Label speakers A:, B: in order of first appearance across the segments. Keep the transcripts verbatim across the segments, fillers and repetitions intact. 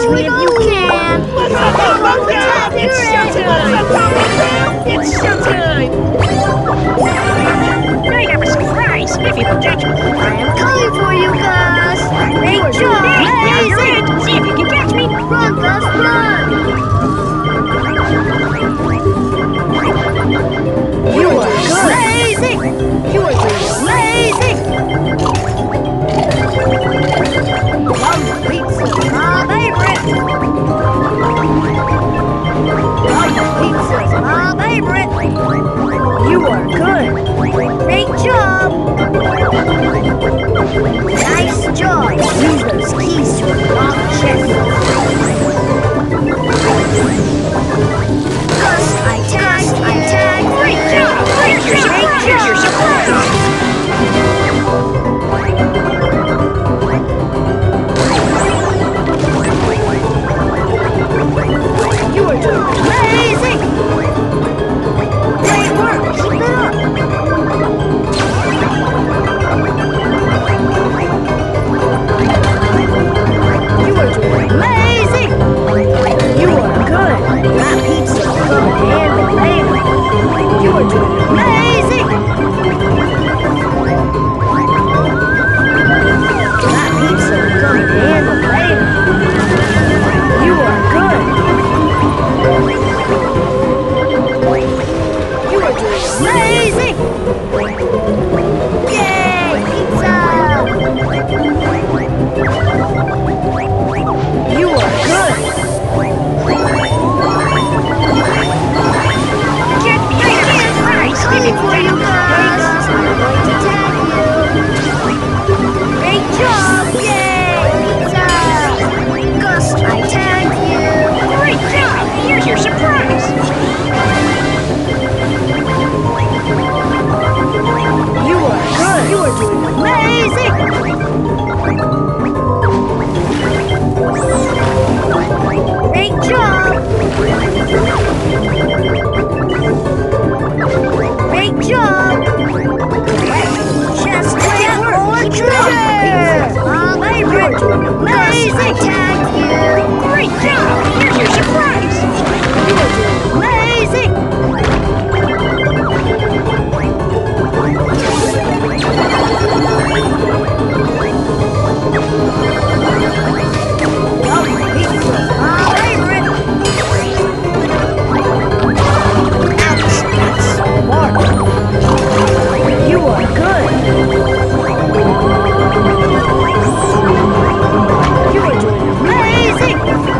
A: catch me if you can!
B: Let's go! It's showtime! It's showtime!
C: I have a surprise if you can catch me.
A: I am coming for you, Gus! Great job!
C: Hey, now you're
A: Amazing!
C: in. See if you can catch me.
A: Run, Gus, run! You are good! Amazing! You are doing amazing! Yum pizza, my favorite! Yum pizza is my favorite! You are good! Great job! Nice job! Use those keys to unlock chests. Gus, I tag, I tag!
C: Great job. Here's your surprise. Here's your surprise.
A: You are doing amazing! Great work! Keep it up! You are doing amazing! You are good! That pizza will come in handy later! You are doing amazing! That pizza will come in handy later! You are good! You are doing amazing! Yay! Pizza! You are good!
C: Get me. I have a surprise if you
A: Coming
C: can
A: for
C: catch
A: you,
C: me.
A: Gus! I'm going to tag you! Great job! Yay! Pizza! Gus, I tagged you!
C: Great job. Here's your surprise.
A: You are good! You are doing amazing! Great job! Great job! Just get more treasure! My favorite! Amazing! Tag you!
C: Great job. Here's your surprise.
A: You are doing amazing! Yum pizza! My favorite! Ouch! That's smart! You are good! You are doing amazing!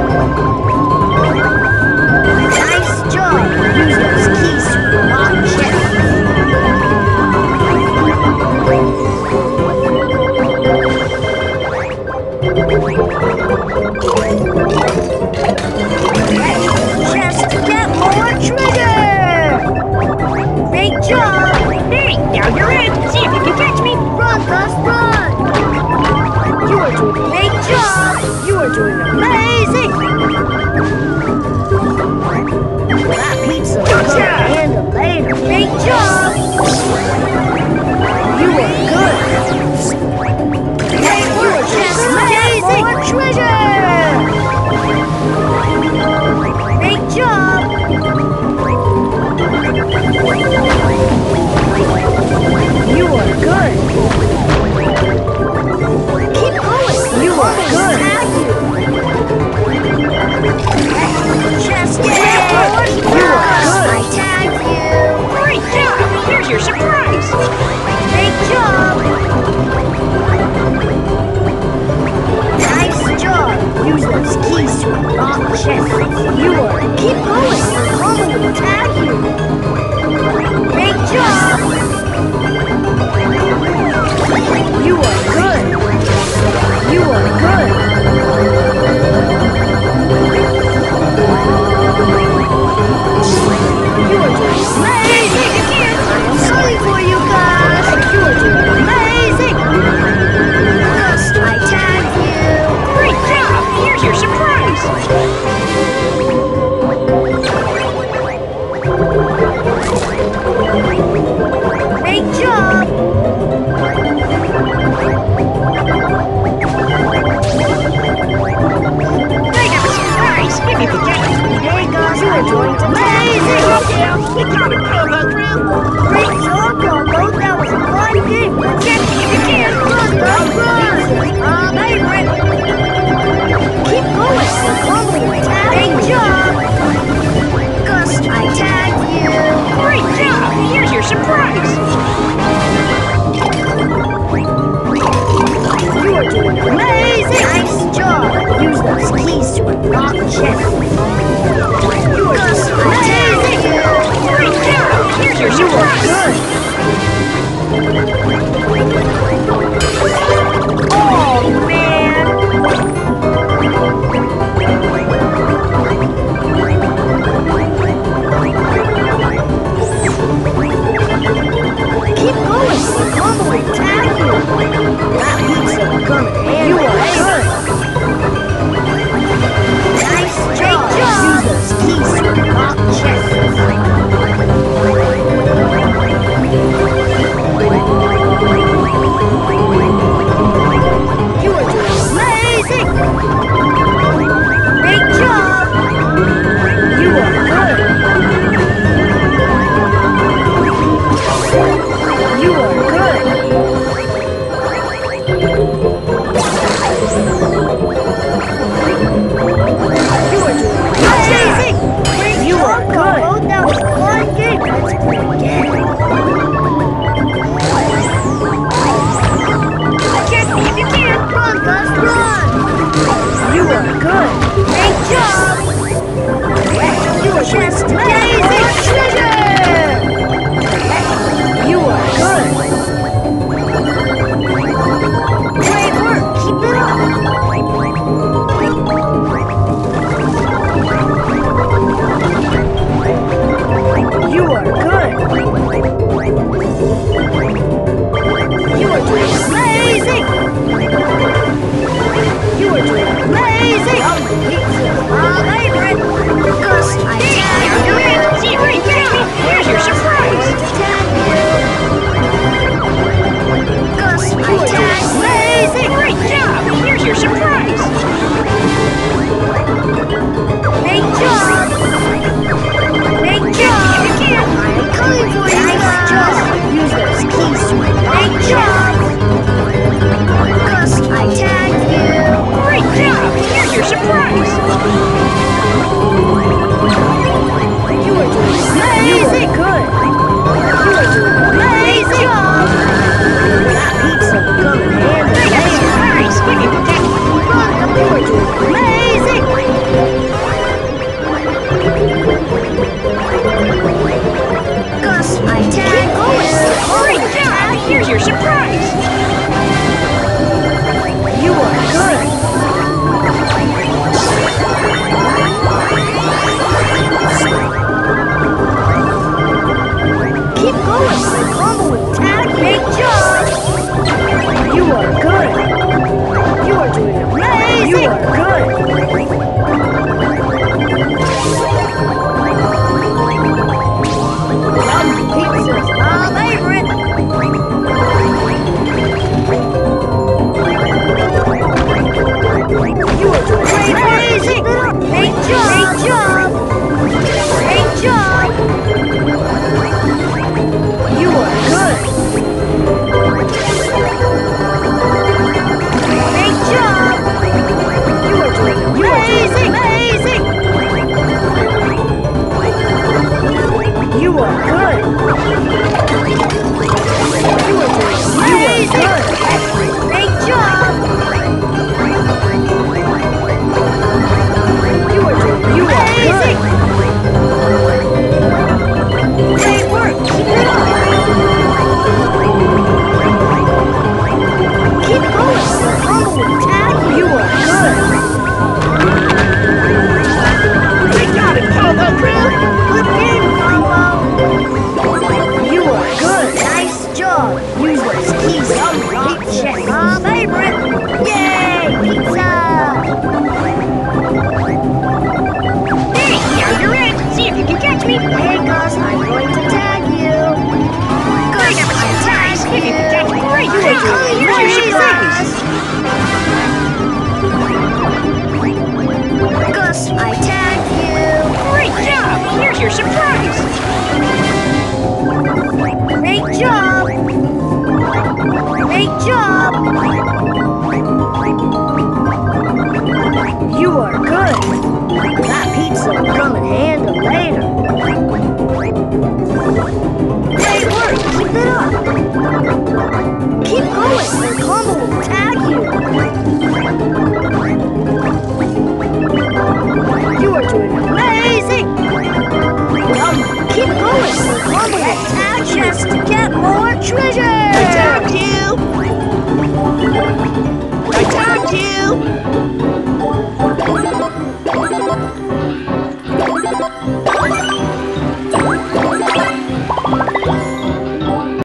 A: Nice job! Use those keys to unlock chests. Just get more treasure! Great job!
C: Hey, now you're in. See if you can catch me.
A: Run, Gus, run! You are doing a great job! You are doing amazing! That pizza will come in later. Great job! You are good! Great work! Just amazing! More treasure! Great job! You are good! Keep going! You are good! Just get more! You are good! I tagged you!
C: Great job. Here's your surprise.
A: Great job! Nice job! Use those keys to unlock chests. You are. Keep going! Mama will tag you! Great job! You are good! You are good! You are doing amazing! I'm coming for you guys! You are doing amazing! Gus, I tagged you!
C: Great job. Here's your surprise.
A: Great job!
C: I have
A: keys to unlock Jeffrey. You are just amazing!
C: Great job! Here's your surprise!
A: Oh, man! Keep going! Mom will attack you! That pizza will come in handy. You are good! Nice job! Use those keys to unlock Jeffrey. You are doing amazing! Great job! You are good! You are good! You are doing amazing! Great you job, are good! Combo. That was one game. Let's play again.
C: Catch me if you can!
A: Run, Gus, run! You are good! Great job! You are just amazing! Treasure! You are good! Great work! Keep it up! You are good! You are doing amazing! You are doing amazing! Yummy pizza! My favorite! Gus, I tag you!
C: You're in! See if you can catch me! Here's your surprise!
A: Tag you! Gus, I tag amazing!
C: Great job! Here's your surprise!
A: Great job! Great job!
C: If you can!
A: I'm coming for you! Nice job! Use those keys to my great job! Gus, I tagged you!
C: Great job! Here's your surprise!
A: You are doing amazing! Good! You are doing amazing! Job! That pizza will come in handy!
C: I got a surprise! If you can catch me!
A: Run! You are doing amazing! Gus, I tagged you!
C: Great job! Here's your surprise!
A: You are good! Keep going! My combo will tag! Great job! You are good! You are doing amazing! You are good! Yummy pizza's my favorite! You are doing amazing! Great job! Great job! Great job! You are good! Great job! You are doing amazing! Amazing! You are good! You are doing amazing! Great job! You are doing you amazing! Great work! Keep it up! Keep going! The combo will tag you! You are good!
B: I got it, Combo Crew!
A: Good game, Combo! You are good! Nice job! Use those keys to unlock check! My favorite! Yay! Pizza!
C: Hey, now you're in! See if you can catch me!
A: Hey, Gus, I'm going to tag you!
C: I
A: Gus,
C: got a
A: I
C: surprise!
A: tagged
C: If you can catch me! Great
A: You are
C: job!
A: doing
C: Here's your surprise!
A: Gus, I tagged you!
C: Great job! Here's your surprise!
A: Great job! Great job!